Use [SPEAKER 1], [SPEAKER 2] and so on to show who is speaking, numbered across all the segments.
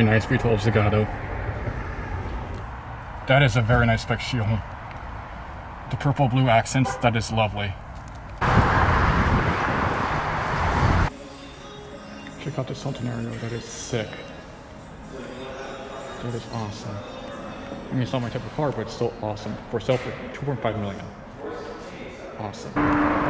[SPEAKER 1] very nice V12 Zagato. That is a very nice spec shield. The purple blue accents, that is lovely. Check out the Centenario, that is sick. That is awesome. I mean, it's not my type of car, but it's still awesome. For sale for $2.5 million. Awesome.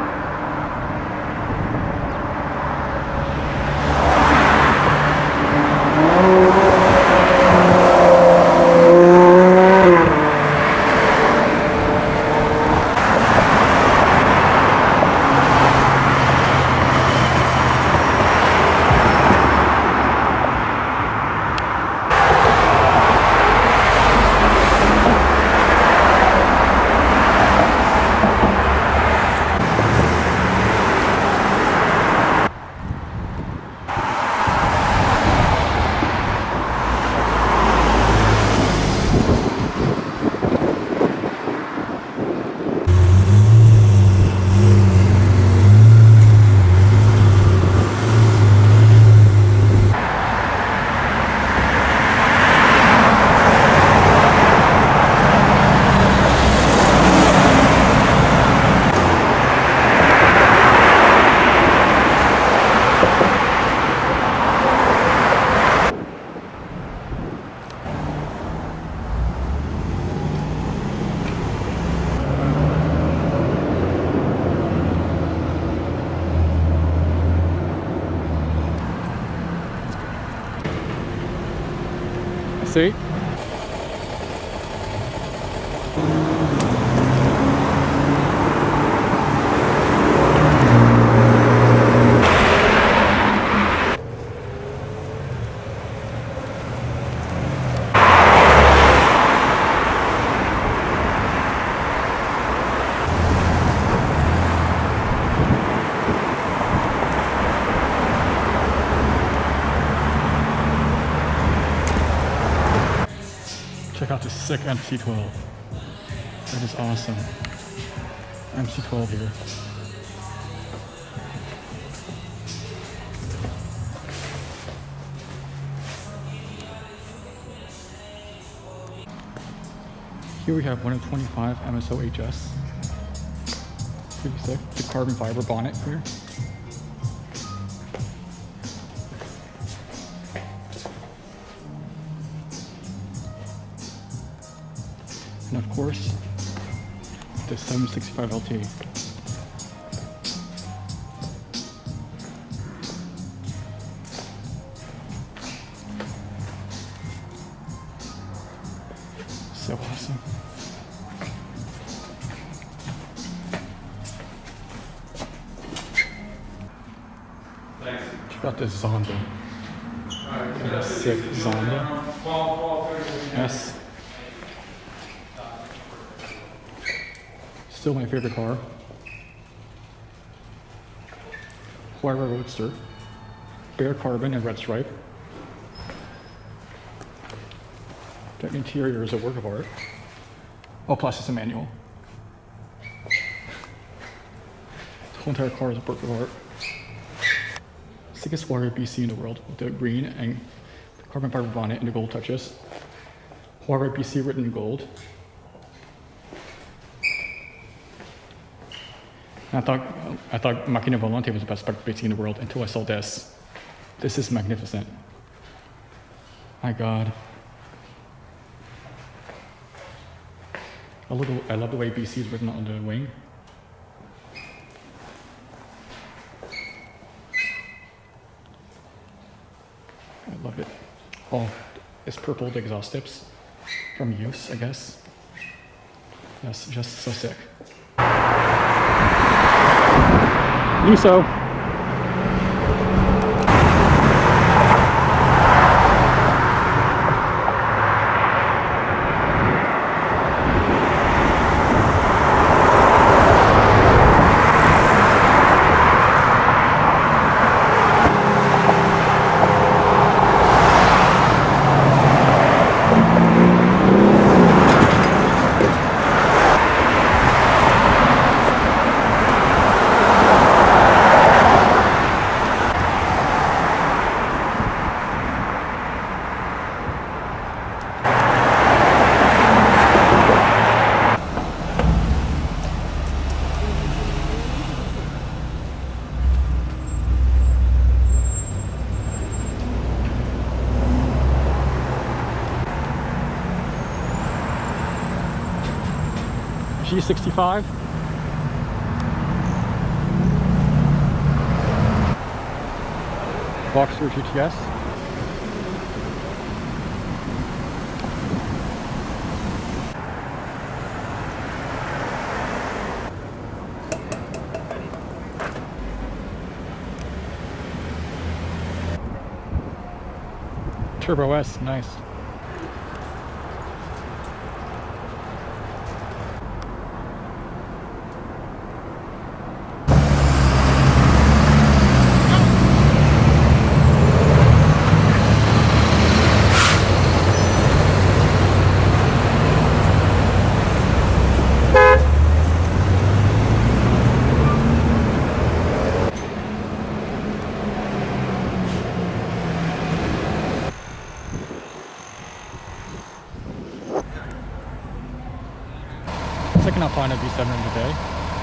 [SPEAKER 1] See? Check out this sick MC12. That is awesome. MC12 here. Here we have 125 MSO HS. Pretty sick. The carbon fiber bonnet here. And of course, the 765 LT. So awesome. Check out this Zonda. That sick Zonda. Yes. Still my favorite car. HUAYRA Roadster. Bare carbon and red stripe. The interior is a work of art. Oh, plus it's a manual. The whole entire car is a work of art. Sickest HUAYRA BC in the world, with the green and the carbon fiber bonnet and the gold touches. HUAYRA BC written in gold. I thought Macchina Volante was the best spec BC in the world until I saw this. This is magnificent. My God. I love the way BC is written on the wing. I love it. Oh, it's purple, the exhaust tips from use, I guess. Yes, just so sick. Luso. G65. Boxster GTS. Turbo S, nice. I can find a V7 today.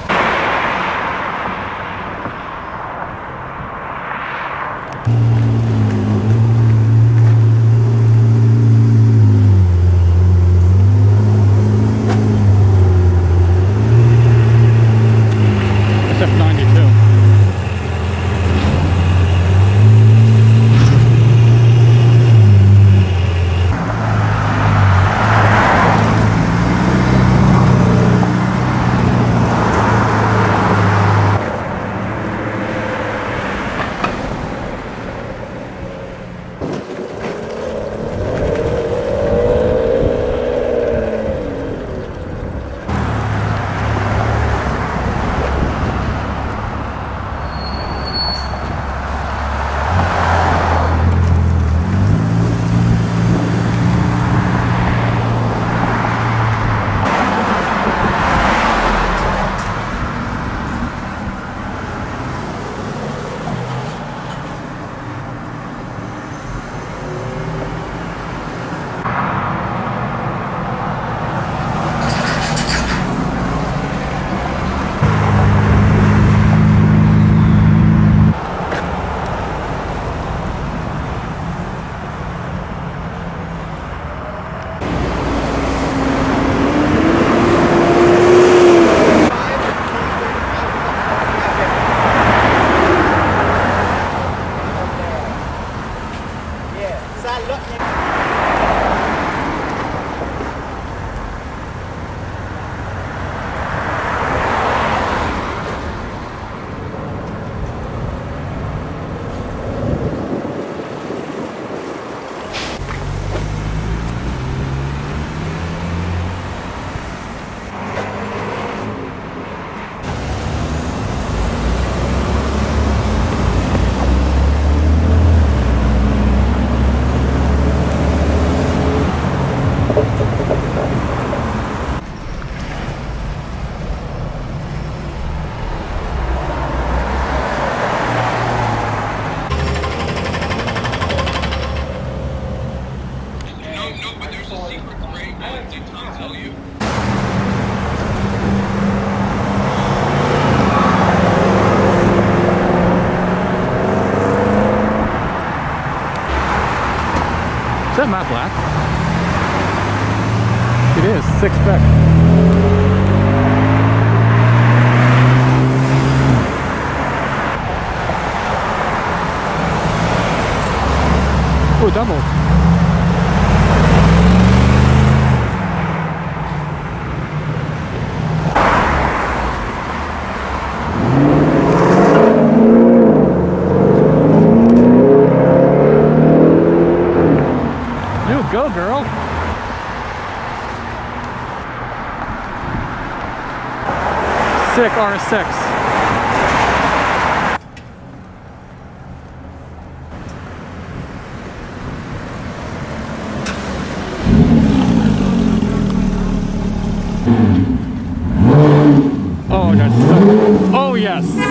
[SPEAKER 1] Is that matte black? It is, 6 SPEC. Oh, double. Go, girl. Sick R6. Oh, that's so... Oh, yes.